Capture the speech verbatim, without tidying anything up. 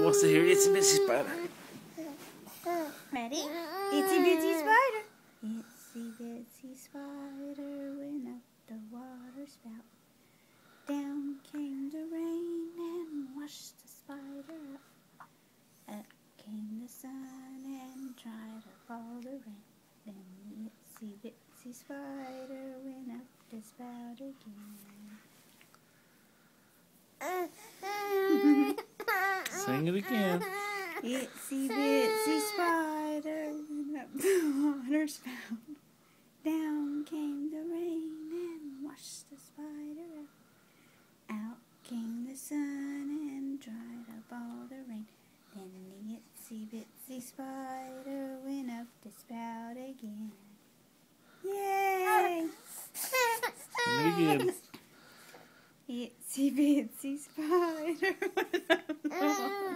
wants to hear Itsy Bitsy Spider. Ready? Itsy Bitsy Spider. Itsy Bitsy Spider went up the water spout. Down came the rain and washed the spider up. Up came the sun and dried up all the rain. Then the itsy bitsy spider went up the spout again. Sing it again. Itsy bitsy spider went up the water spout. Down came the rain and washed the spider up. Out came the sun and dried up all the rain. Then the itsy bitsy spider went up the spout again. Yay! Sing it again. Itsy bitsy spider went up the